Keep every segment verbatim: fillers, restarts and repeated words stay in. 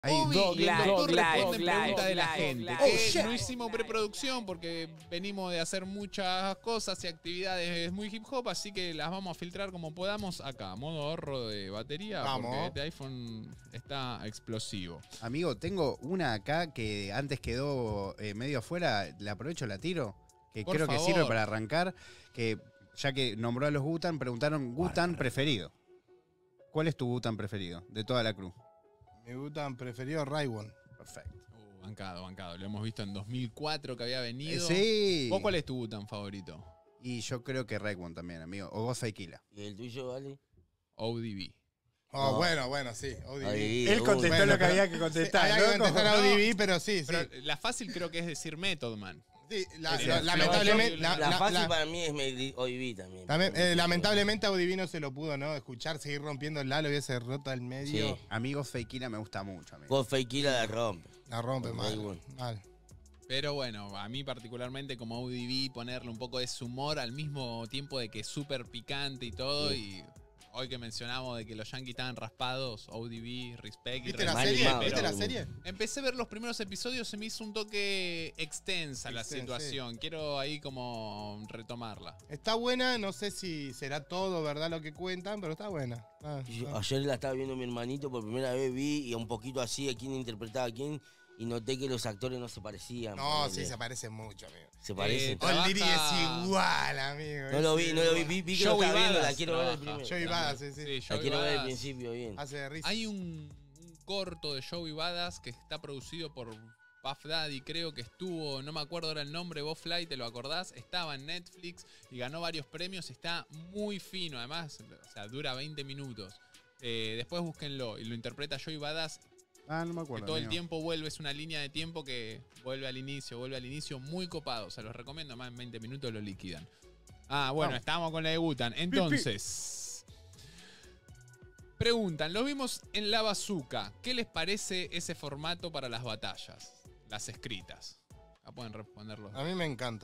Hay Uy, Dog y el Live, doctor Dog responde Live, preguntas de la Dog gente. Live. Que Oh, shit. no hicimos preproducción porque venimos de hacer muchas cosas y actividades muy hip hop, así que las vamos a filtrar como podamos acá. Modo ahorro de batería, Vamos. porque este iPhone está explosivo. Amigo, tengo una acá que antes quedó eh, medio afuera. La aprovecho, la tiro. Que Por creo favor. que sirve para arrancar. Que ya que nombró a los Gutan, preguntaron Gutan preferido. ¿Cuál es tu Gutan preferido de toda la crew? Me gustan preferido Raiwon. Perfecto. Uh, bancado, bancado. Lo hemos visto en dos mil cuatro que había venido. Eh, sí. ¿Vos cuál es tu Butan favorito? Y yo creo que Raikwon también, amigo. O Ghostface Killah. ¿Y el tuyo, vale? O D B. Oh, No. bueno, bueno, sí. O D B. Ahí, Él uy, contestó Bueno, lo que pero- había que contestar. Sí, había que loco. contestar a No. O D B, pero sí, sí. Pero la fácil creo que es decir Method Man. Sí, la- Sí, la- sí, lamentablemente, sí, la- La la- fácil la- para mí es Medi- O D B también. también, eh, lamentablemente a O D B no se lo pudo, ¿no? Escuchar, seguir rompiendo el Lalo, hubiese roto al medio. Sí. A mí Ghostface Killah me gusta mucho, amigo. Ghostface Killah la rompe. La rompe mal. Raiwon. mal. Pero bueno, a mí particularmente como O D B, ponerle un poco de su humor al mismo tiempo de que es súper picante y todo. Y hoy que mencionamos de que los Yankees estaban raspados, O D B, Respect y ¿Viste la Mal serie? animado, ¿Viste la pero- serie? Empecé a ver los primeros episodios, se me hizo un toque extensa la Extensa, situación. Quiero ahí como retomarla. Está buena, no sé si será todo verdad lo que cuentan, pero está buena. Ah, Yo- ah. ayer la estaba viendo mi hermanito, por primera vez vi y un poquito así a quién interpretaba a quién y noté que los actores no se parecían. No, ponele. sí, se parecen mucho, amigo. Se parecen. Eh, Trabaja- Oldiri es igual, amigo. no lo es vi, no lo vi, igual. vi, vi que lo Joey estaba viendo, la Badass quiero ver al trabaja. primero. Joey Badass, sí, sí. Sí, La Joey quiero ver al Badass. principio bien. Hace de risa. Hay un, un corto de Joey Badass que está producido por Puff Daddy, creo que estuvo, no me acuerdo ahora el nombre, vos Fly, ¿te lo acordás? Estaba en Netflix y ganó varios premios, está muy fino, además, o sea, dura veinte minutos. Eh, después búsquenlo y lo interpreta Joey Badass, Ah, no me que acuerdo. todo el amigo. tiempo vuelve, es una línea de tiempo que vuelve al inicio, vuelve al inicio, muy copado, se los recomiendo, más en veinte minutos lo liquidan. Ah, bueno, Vamos. estábamos con la de Butan. Entonces, preguntan, lo vimos en La Bazooka, ¿qué les parece ese formato para las batallas? Las escritas. Ah, pueden responderlo. A mí me encanta.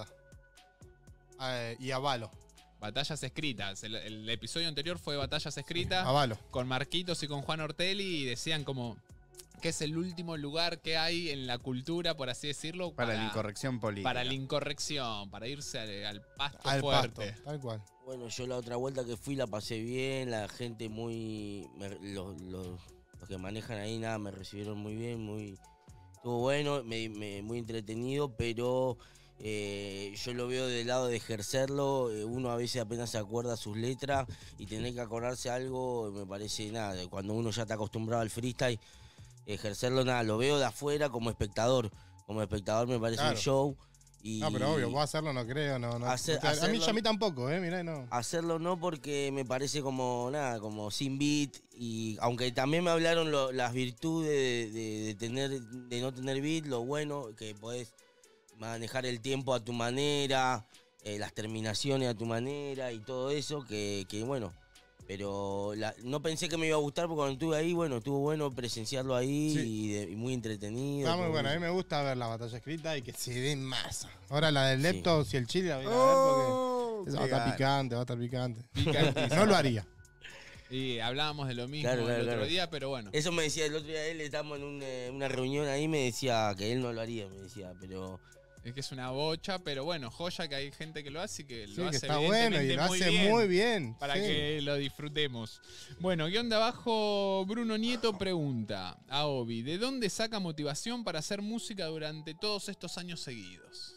Eh, y avalo. Batallas escritas. El, el episodio anterior fue batallas escritas Avalo. con Marquitos y con Juan Ortelli y decían como que es el último lugar que hay en la cultura, por así decirlo, Para la incorrección política. para la incorrección, para irse al, al pasto Al fuerte. pasto, tal cual. Bueno, yo la otra vuelta que fui la pasé bien, la gente muy... me- los, los- los que manejan ahí, nada, me recibieron muy bien, muy... Estuvo bueno, me- me- muy entretenido, pero eh, yo lo veo del lado de ejercerlo, eh, uno a veces apenas se acuerda sus letras y tener que acordarse algo, me parece nada, de cuando uno ya está acostumbrado al freestyle, ejercerlo nada, lo veo de afuera como espectador, como espectador me parece Claro. un show. Y No, pero obvio, vos hacerlo no creo, no. no. Hacer- O sea, a mí, hacerlo- yo a mí tampoco, eh, mirá, no. Hacerlo no porque me parece como nada, como sin beat y aunque también me hablaron lo- las virtudes de, de- de tener, de no tener beat, lo bueno que podés manejar el tiempo a tu manera, eh, las terminaciones a tu manera y todo eso que, que bueno, pero la- no pensé que me iba a gustar porque cuando estuve ahí, bueno, estuvo bueno presenciarlo ahí Sí. y, de- y muy entretenido. Está muy todo bueno, a mí eso. me gusta ver la batalla escrita y que se dé más. Ahora la del Sí. Leptos y el Chile la voy a ir a Oh, ver porque va a qué estar gana. picante, va a estar picante. Picantísimo. No lo haría. Y hablábamos de lo mismo Claro, el claro, otro claro. día, pero bueno. Eso me decía el otro día él, estábamos en un, eh, una reunión ahí, me decía que él no lo haría, me decía, pero Es que es una bocha, pero bueno, joya que hay gente que lo hace y que Sí, lo que hace está bueno y evidentemente lo muy hace bien, muy bien. para sí. que lo disfrutemos. Bueno, guión de abajo, Bruno Nieto pregunta a Obi, ¿de dónde saca motivación para hacer música durante todos estos años seguidos?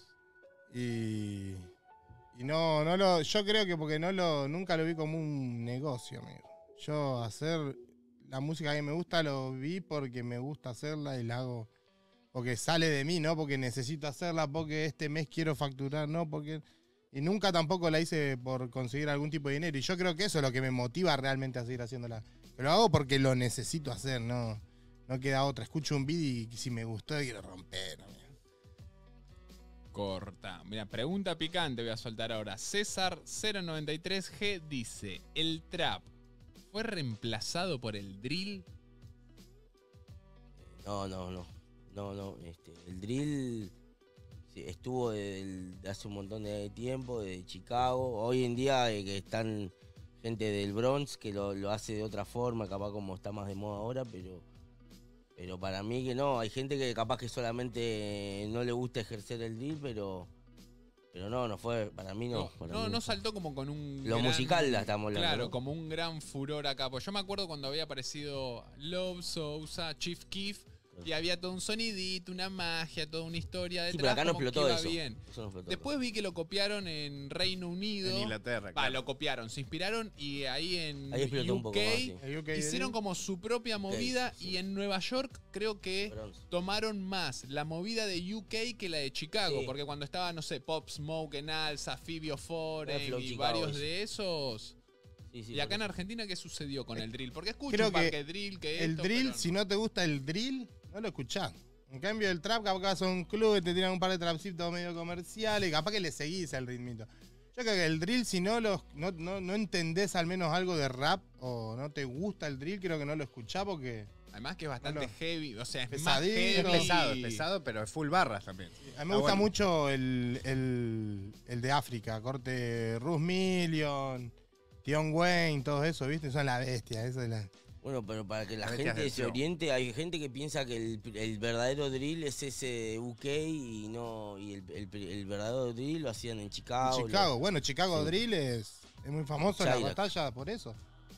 Y, y no, no lo, yo creo que porque no lo, nunca lo vi como un negocio, amigo. Yo hacer la música que me gusta lo vi porque me gusta hacerla y la hago porque sale de mí, no porque necesito hacerla, porque este mes quiero facturar, no porque y nunca tampoco la hice por conseguir algún tipo de dinero y yo creo que eso es lo que me motiva realmente a seguir haciéndola. Pero lo hago porque lo necesito hacer, no, no queda otra. Escucho un beat y si me gustó quiero romper, amigo. Corta. Mira, pregunta picante voy a soltar ahora. César cero noventa y tres G dice, ¿el trap fue reemplazado por el drill? no, no, no, no, no, este, el drill sí, estuvo de, de hace un montón de tiempo, de Chicago, hoy en día eh, que están gente del Bronx que lo, lo hace de otra forma, capaz como está más de moda ahora, pero, Pero para mí que no, hay gente que capaz que solamente no le gusta ejercer el drill, pero pero no, no fue, para mí no. No, para no, mí no saltó como con un Lo gran- musical la estamos hablando, Claro, ¿no? como un gran furor acá. Pues yo me acuerdo cuando había aparecido Love Sousa, Chief Keef, y había todo un sonidito, una magia, toda una historia detrás. Sí, pero acá no como que explotó iba eso. bien. Eso no explotó. Después vi que lo copiaron en Reino Unido. En Inglaterra, Va, claro. lo copiaron, se inspiraron y ahí en Ahí explotó un U K poco más, sí. El U K hicieron Drill. como su propia movida sí. y en Nueva York creo que Bronce. tomaron más la movida de U K que la de Chicago, Sí. porque cuando estaba, no sé, Pop Smoke en Alza, Phoebe Foreign Flow y Chicago, varios ese. de esos. Sí, sí, Y acá en por Argentina, ¿qué sucedió con el drill? Porque escucho Creo un par que que drill, que El esto, drill, pero si no te gusta el drill, no lo escuchás. En cambio, el trap, capaz que vas a un club y te tiran un par de trapcitos medio comerciales, y capaz que le seguís el ritmito. Yo creo que el drill, si no, los, no, no, no entendés al menos algo de rap o no te gusta el drill, creo que no lo escuchás porque además que es bastante No lo- heavy, o sea, es más Pesadito. heavy. Es pesado, es pesado, pero es full barras también. a mí me Ah, gusta bueno. mucho el, el, el de África, corte Ruth Million, Tion Wayne, todo eso, ¿viste? Son la bestia, eso es la... Bueno, pero para que la A ver qué gente hace se el flow. oriente, hay gente que piensa que el, el verdadero drill es ese U K y no y el, el- el verdadero drill lo hacían en Chicago. Chicago, bueno, Chicago Sí. Drill es, es muy famoso en la Chirac. batalla por eso.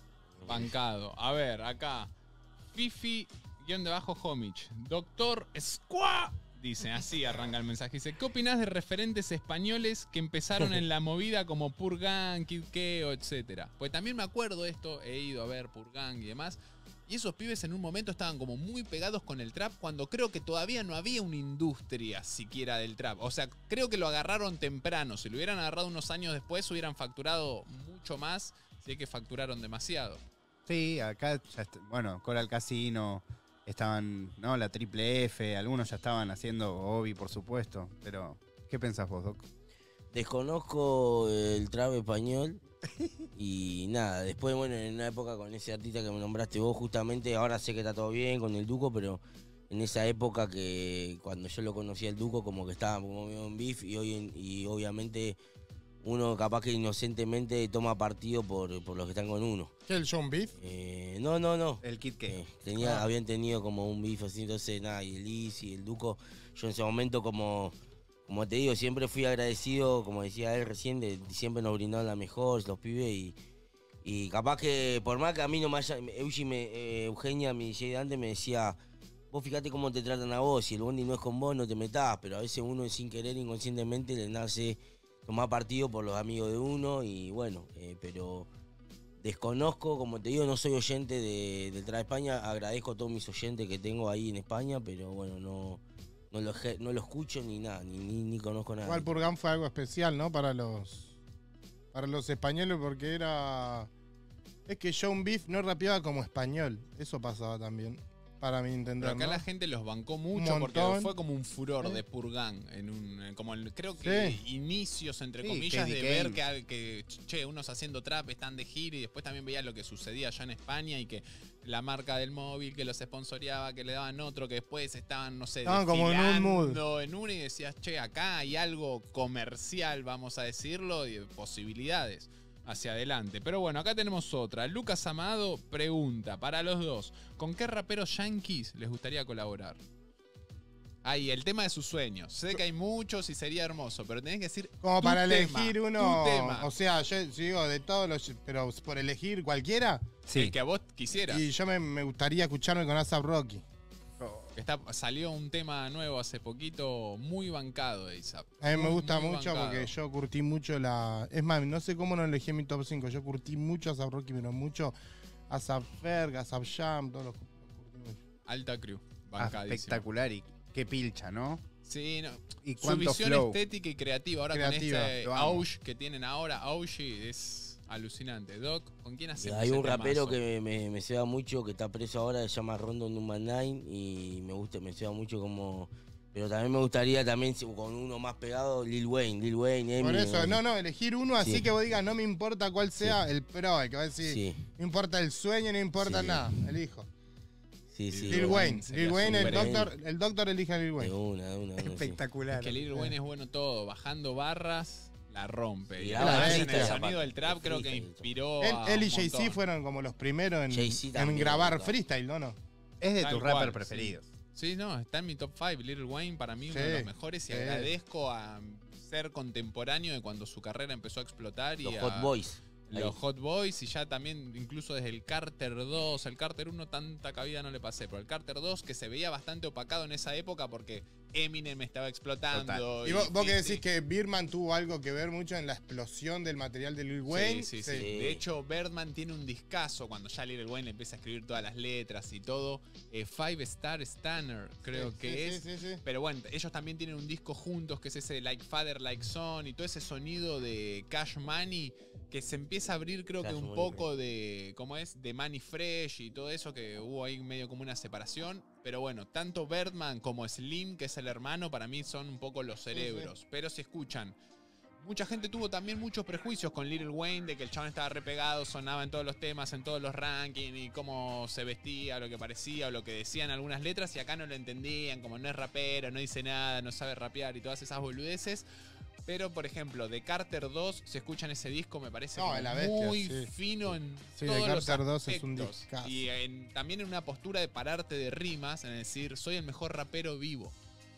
Bancado. A ver, acá. Fifi, guión debajo, Homich. Doctor Squaw. Dice, así arranca el mensaje. Dice, ¿qué opinás de referentes españoles que empezaron en la movida como Purgang, Kid Keo, etcétera? Pues también me acuerdo esto, he ido a ver Purgang y demás. Y esos pibes en un momento estaban como muy pegados con el trap cuando creo que todavía no había una industria siquiera del trap. O sea, creo que lo agarraron temprano. Si lo hubieran agarrado unos años después, hubieran facturado mucho más. Si es que facturaron demasiado. Sí, acá, ya est- bueno, Coral Casino, estaban, ¿no? La Triple F, algunos ya estaban haciendo Obi, por supuesto. Pero, ¿qué pensás vos, Doc? Desconozco el trap español y nada, después bueno, en una época con ese artista que me nombraste vos justamente, ahora sé que está todo bien con el Duco, pero en esa época que cuando yo lo conocí al Duco como que estaba como medio en beef y, hoy en- y obviamente uno capaz que inocentemente toma partido por, por los que están con uno. ¿Qué el John Beef? Eh, no, no, no. El Kid K. Eh, tenía, Ah. habían tenido como un beef así, entonces nada, y el Liz y el Duco, yo en ese momento como, como te digo, siempre fui agradecido, como decía él recién, de, siempre nos brindaron la mejor, los pibes, y, y capaz que por más que a mí no me haya, Eugi me, eh, Eugenia, mi D J de antes, me decía, vos fíjate cómo te tratan a vos, si el bondi no es con vos, no te metás, pero a veces uno sin querer, inconscientemente, le nace tomar partido por los amigos de uno, y bueno, eh, pero... Desconozco, como te digo, no soy oyente de, de Trap España, agradezco a todos mis oyentes que tengo ahí en España, pero bueno, no, no, lo, eje- no lo escucho ni nada, ni, ni, ni conozco nada. Igual Purgan fue algo especial, ¿no? Para los para los españoles porque era... Es que John Beef no rapeaba como español, eso pasaba también, para mi entender, Pero acá ¿no? la gente los bancó mucho porque montón. fue como un furor Sí. de Purgang. En un, como el- creo que Sí. inicios, entre Sí, comillas, Katie de ver Kane. que, que, che, unos haciendo trap están de gira y después también veías lo que sucedía allá en España y que la marca del móvil que los sponsoreaba, que le daban otro, que después estaban, no sé, Estaban como en un mood. desfilando en una y decías, che, acá hay algo comercial, vamos a decirlo, y de posibilidades hacia adelante. Pero bueno, acá tenemos otra. Lucas Amado pregunta para los dos, ¿con qué raperos yankees les gustaría colaborar? Ahí, el tema de sus sueños. Sé que hay muchos y sería hermoso, pero tenés que decir Como tu para tema, elegir tu uno, tema, o sea, yo, yo digo de todos los, pero por elegir cualquiera, Sí. el que a vos quisieras. y yo me, me gustaría escucharme con A$AP Rocky. Está, salió un tema nuevo hace poquito, muy bancado de A$AP. A mí me Muy, gusta muy mucho bancado. porque yo curtí mucho la... Es más, no sé cómo no elegí en mi top cinco, yo curtí mucho a A$AP Rocky, pero mucho A$AP Ferg, A$AP Jam, todos los... los curtí mucho. Alta crew, Ah, bancadísimo. espectacular y qué pilcha, ¿no? Sí, no. Y Su cuánto visión flow. estética y creativa. Ahora Creativa, con este lo amo. Auge que tienen ahora, Auge es alucinante. Doc, ¿con quién Y hacemos hay un ese rapero temazo? que me, me ceba mucho, que está preso ahora, se llama Rondo Number Nine, y me gusta, me ceba mucho como... Pero también me gustaría también si- con uno más pegado, Lil Wayne, Lil Wayne, Por Eminem, eso, no, no, elegir uno así Sí. que vos digas, no me importa cuál sea el pro, el que va a decir, Sí, no importa el sueño, no importa Sí. nada, elijo. sí, sí. Lil Wayne Wayne, sería Lil Wayne, el súper doctor, el doctor elige a Lil De Wayne. una, de una, de una, sí. Espectacular. Es que Lil Wayne es bueno todo, bajando barras, la rompe. Y Y ahora además en freestyle, el sonido aparte, del trap creo que freestyle. inspiró Él, a él y un Jay-Z montón. fueron como los primeros en, Jay-Z en también, grabar claro. freestyle, ¿no? no? Es de Tal tus cual, rappers sí. preferidos. Sí, no, está en mi top cinco. Lil Wayne para mí uno Sí, de los mejores y sí. agradezco a ser contemporáneo de cuando su carrera empezó a explotar y Los a Hot Boys. los Ahí. Hot Boys y ya también incluso desde el Carter dos, el Carter uno tanta cabida no le pasé, pero el Carter dos que se veía bastante opacado en esa época porque Eminem estaba explotando. Y vos, vos que fifty. decís que Birdman tuvo algo que ver mucho en la explosión del material de Lil Wayne. Sí, sí, sí, Sí. De hecho, Birdman tiene un discazo cuando ya Lil Wayne le empieza a escribir todas las letras y todo. Eh, Five Star Stunner, creo Sí, que sí, es. sí, sí, sí. Pero bueno, ellos también tienen un disco juntos que es ese Like Father, Like Son y todo ese sonido de Cash Money que se empieza a abrir, creo Cash que un Money, poco de, ¿cómo es? De Money Fresh y todo eso, que hubo ahí medio como una separación. Pero bueno, tanto Birdman como Slim, que es el hermano, para mí son un poco los cerebros. Pero si escuchan, mucha gente tuvo también muchos prejuicios con Lil Wayne, de que el chabón estaba repegado, sonaba en todos los temas, en todos los rankings, y cómo se vestía, lo que parecía, o lo que decían algunas letras, y acá no lo entendían, como no es rapero, no dice nada, no sabe rapear y todas esas boludeces. Pero, por ejemplo, de Carter dos, si escuchan ese disco, me parece No, como es la bestia, muy sí. fino en Sí, de todos los Carter dos es un aspectos. discazo. Y en- también en una postura de pararte de rimas, en decir, soy el mejor rapero vivo.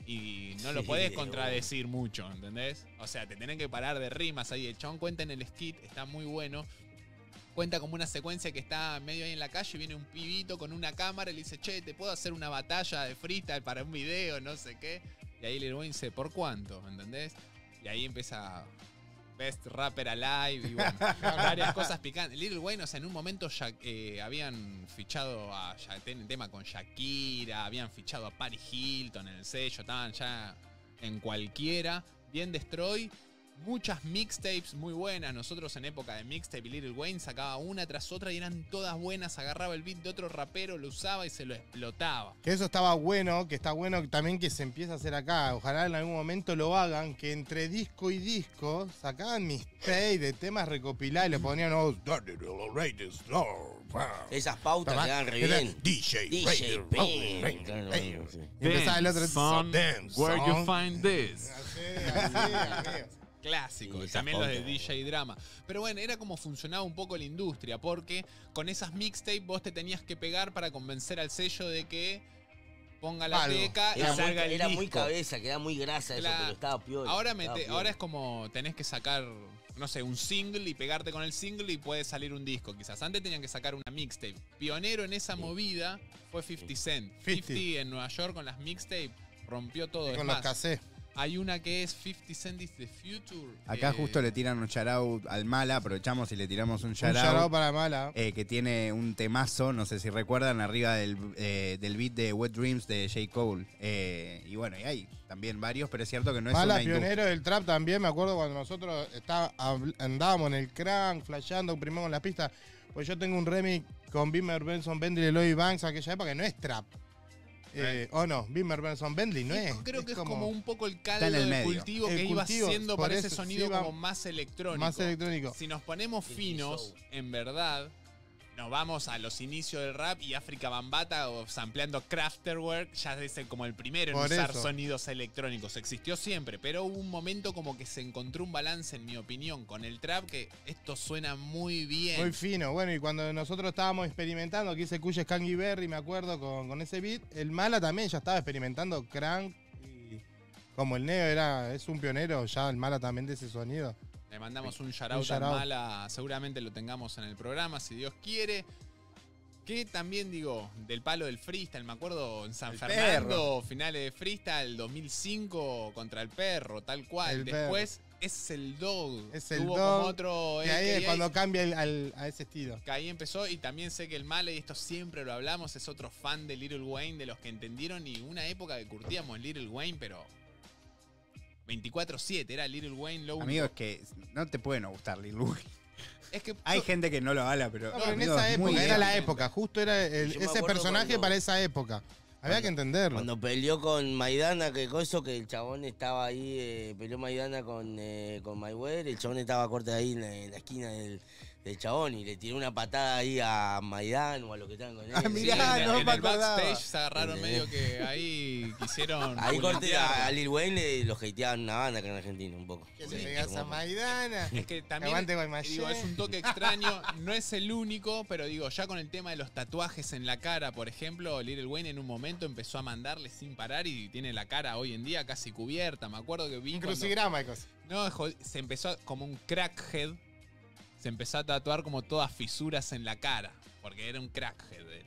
Y no lo Sí, podés obvio. contradecir mucho, ¿entendés? O sea, te tienen que parar de rimas ahí. El chabón cuenta en el skit, está muy bueno. Cuenta como una secuencia que está medio ahí en la calle y viene un pibito con una cámara y le dice, che, ¿te puedo hacer una batalla de freestyle para un video? No sé qué. Y ahí Lil Wayne dice, ¿por cuánto? ¿Entendés? Y ahí empieza Best Rapper Alive y bueno, varias cosas picantes. Lil Wayne, o sea, en un momento ya, eh, habían fichado a ya, ten- tema con Shakira, habían fichado a Paris Hilton en el sello, estaban ya en cualquiera. Bien Destroy. Muchas mixtapes muy buenas. Nosotros en época de mixtape y Lil Wayne sacaba una tras otra y eran todas buenas. Agarraba el beat de otro rapero, lo usaba y se lo explotaba. Que eso estaba bueno, que está bueno también que se empieza a hacer acá. Ojalá en algún momento lo hagan, que entre disco y disco sacaban mixtape de temas recopilados y le ponían oh, Esas pautas Tomá, quedan re era bien. D J, D J, Rated, bam. Claro, Rated. sí. Y empezaba el otro son, Damn, where you son. find this? Así, así, amigo. Clásico, Y y esas también los de pautas. D J Drama. Pero bueno, era como funcionaba un poco la industria, porque con esas mixtapes vos te tenías que pegar para convencer al sello de que ponga la Algo. teca y Era, muy, salga el era disco. muy cabeza, queda muy grasa eso, Claro. pero estaba piola. Ahora, estaba mete- piola. ahora es como tenés que sacar, no sé, un single y pegarte con el single y puede salir un disco. Quizás antes tenían que sacar una mixtape. Pionero en esa Sí. movida fue cincuenta Cent. cincuenta. cincuenta en Nueva York con las mixtapes rompió todo. Es Con los más, casés. hay una que es cincuenta Cent is the Future. Acá eh, justo le tiran un shoutout al Mala, aprovechamos y le tiramos un Un shoutout. shout para mala. eh, que tiene un temazo, no sé si recuerdan, arriba del, eh, del beat de Wet Dreams de J. Cole. Eh, y bueno, y hay también varios, pero es cierto que no es Mala, una industria. pionero del trap también. Me acuerdo cuando nosotros está- habl- andábamos en el crank, flasheando, primero en la pista. Pues yo tengo un remix con Bimmer, Benson, Bentley y Lloyd Banks aquella época que no es trap. Eh, o no, Bimmer, Benson, Bentley no es. Creo que es como, un poco el caldo en el de medio. cultivo El que iba cultivo, haciendo por para ese eso, sonido sí, va- como más electrónico. más electrónico. Si nos ponemos Sí, finos, soul. en verdad, nos vamos a los inicios del rap y África Bambata o sampleando Kraftwerk ya es el- como el primero en Por usar eso. sonidos electrónicos. Existió siempre, pero hubo un momento como que se encontró un balance, en mi opinión, con el trap que esto suena muy bien. Muy fino. Bueno, y cuando nosotros estábamos experimentando, aquí se escucha Skangy Berry, me acuerdo, con, con ese beat, el Mala también ya estaba experimentando crank. Y como el Neo era, es un pionero, ya el Mala también de ese sonido. Le mandamos un shoutout Un shout al out. Mala, seguramente lo tengamos en el programa, si Dios quiere. Que también digo, del palo del freestyle, me acuerdo en San El Fernando, finales de freestyle, dos mil cinco contra el perro, tal cual. El Después es el Dog. Es el Tuvo Dog, como otro Y ahí es A K A, cuando cambia el- al- a ese estilo. que ahí empezó y también sé que el Mala, y esto siempre lo hablamos, es otro fan de Lil Wayne, de los que entendieron, y una época que curtíamos Lil Wayne, pero veinticuatro siete, era Lil Wayne lo único. Amigo, es que no te puede no gustar Lil Wayne. Es que Hay gente que no lo habla, pero, No, pero en amigo, esa es muy época, era bien. la época, justo era el- Yo me ese acuerdo personaje cuando- para esa época. Había que entenderlo. Cuando peleó con Maidana, que eso, que el chabón estaba ahí, eh, peleó Maidana con, eh, con Mayweather, el chabón estaba corte ahí en la, en la esquina del, del chabón y le tiró una patada ahí a Maidán o a los que estaban con él. Ah, Sí, mirá, en, no en me el acordaba. backstage se agarraron medio que ahí quisieron. Ahí corté pulentearla. a, a Lil Wayne, le- los hateaban una banda acá en Argentina un poco. Que Sí, le pegas a como- Maidana. Es que también Aguante Guaymallén. digo, es un toque extraño, no es el único, pero digo, ya con el tema de los tatuajes en la cara, por ejemplo, Lil Wayne en un momento empezó a mandarle sin parar y tiene la cara hoy en día casi cubierta. Me acuerdo que vi Un cuando- crucigrama y cosas. No, jod- se empezó a- como un crackhead, se empezó a tatuar como todas fisuras en la cara, porque era un crackhead. él.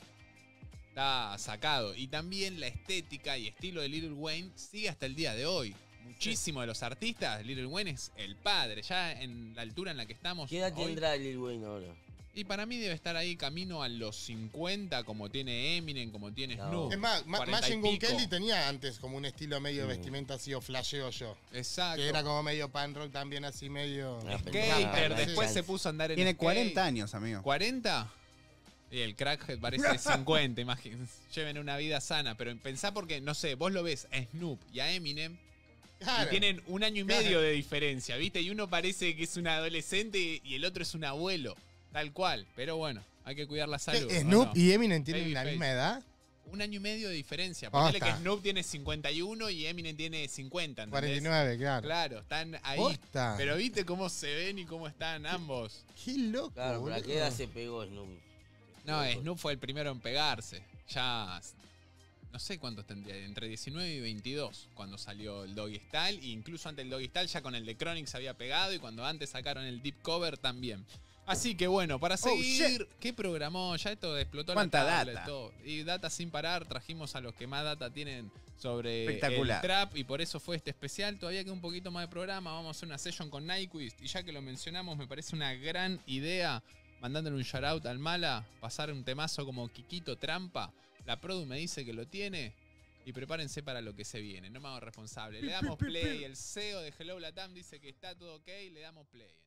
Está sacado. Y también la estética y estilo de Lil Wayne sigue hasta el día de hoy. Muchísimos de los artistas, Lil Wayne es el padre, ya en la altura en la que estamos. ¿Qué edad hoy. tendrá Lil Wayne ahora? Y para mí debe estar ahí camino a los cincuenta, como tiene Eminem, como tiene No. Snoop. Es más, Ma- cuarenta y Machine Gun pico. Kelly tenía antes como un estilo medio Sí. vestimenta así o flasheo yo. Exacto. Que era como medio pan rock también así medio... Ah, pero- Skater, Ah, después sí. se puso a andar en Tiene skate. cuarenta años, amigo. ¿cuarenta? Y el crackhead parece de cincuenta, imagínense. Lleven una vida sana, pero pensá porque, no sé, vos lo ves a Snoop y a Eminem Claro. y tienen un año y medio de diferencia, ¿viste? Y uno parece que es un adolescente y el otro es un abuelo, tal cual. Pero bueno, hay que cuidar la salud. ¿Qué, ¿o ¿Snoop no? y Eminem tienen la Babyface. misma edad? Un año y medio de diferencia. Ponele que Posta. Snoop tiene cincuenta y uno y Eminem tiene cincuenta, ¿entendés? cuarenta y nueve, claro. Claro, están ahí. Posta. Pero viste cómo se ven y cómo están ambos. Qué loco, Claro, ¿para boludo. qué edad se pegó Snoop? No, Snoop fue el primero en pegarse. Ya, no sé cuántos tendría, entre diecinueve y veintidós cuando salió el Doggy Style. E incluso antes del Doggy Style ya con el de Chronic se había pegado y cuando antes sacaron el Deep Cover también. Así que bueno, para seguir, ¿qué programó? Ya esto explotó la ¿Cuánta tablet, data? todo. Y data sin parar, trajimos a los que más data tienen sobre Espectacular. el trap y por eso fue este especial. Todavía queda un poquito más de programa, vamos a hacer una session con Nyquist y ya que lo mencionamos me parece una gran idea mandándole un shoutout al Mala, pasar un temazo como Kikito Trampa. La produ me dice que lo tiene y prepárense para lo que se viene. No me hago responsable. Le damos play. El C E O de Hello Latam dice que está todo ok. Le damos play.